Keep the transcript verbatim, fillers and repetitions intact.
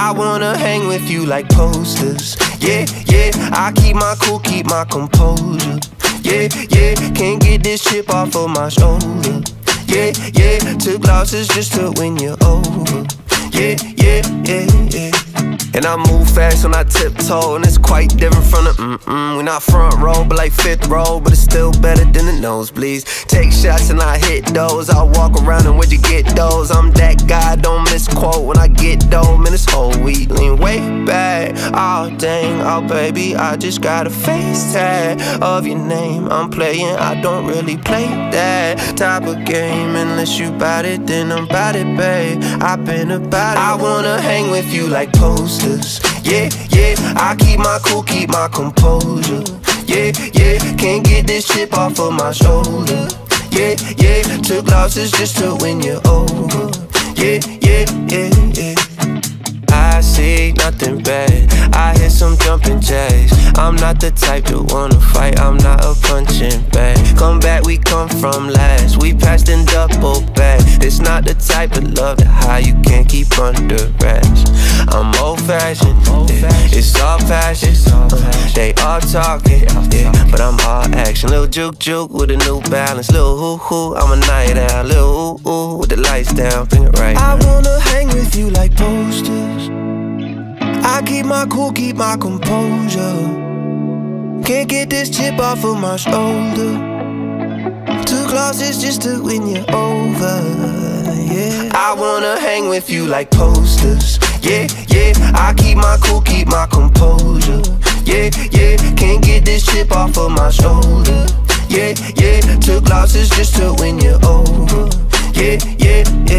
I wanna hang with you like posters. Yeah, yeah, I keep my cool, keep my composure. Yeah, yeah, can't get this chip off of my shoulder. Yeah, yeah, took losses just to win you over. Yeah, yeah, yeah, yeah. And I move fast when I tiptoe, and it's quite different from the mm-mm. We're not front row, but like fifth row, but it's still better than the nosebleeds. Take shots and I hit those. I walk around and where'd you get those? I'm that guy, don't misquote when I get dough. Man, this whole week lean way back. Oh dang, oh baby, I just got a face tag of your name. I'm playing, I don't really play that type of game. Unless you bout it, then I'm bout it, babe. I've been about it. I wanna hang with you like posters. Yeah, yeah, I keep my cool, keep my composure. Yeah, yeah, can't get this chip off of my shoulder. Yeah, yeah, took losses just to win you over. Yeah, yeah, yeah, yeah. I see nothing bad, I hear some jumping jacks. I'm not the type to wanna fight, I'm not a punching bag. Come back, we come from last, we passed in double back. It's not the type of love that high you can't keep under wraps. I'm old fashioned, yeah. It's all passion, uh, they all talking, yeah, but I'm all action. Little juke juke with a new balance, little hoo hoo, I'm a night owl. Little ooh ooh with the lights down, bring it right. I wanna hang with you like posters. I keep my cool, keep my composure. Can't get this chip off of my shoulder. Took losses just to win you over. Yeah, I wanna hang with you like posters. Yeah, yeah, I keep my cool, keep my composure. Yeah, yeah, can't get this chip off of my shoulder. Yeah, yeah, took losses just to win you over. Yeah, yeah, yeah.